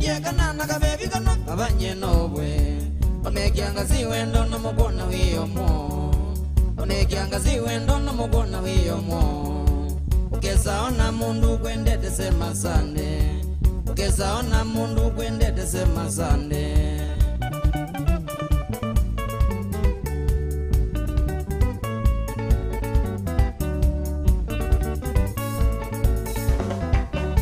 kana na kabebi kana abanye nobwe onekiangazi wendo no mugona wiyomo onekiangazi wendo no mugona wiyomo ukezaona mundu kwendete sema sande ukezaona mundu kwendete sema sande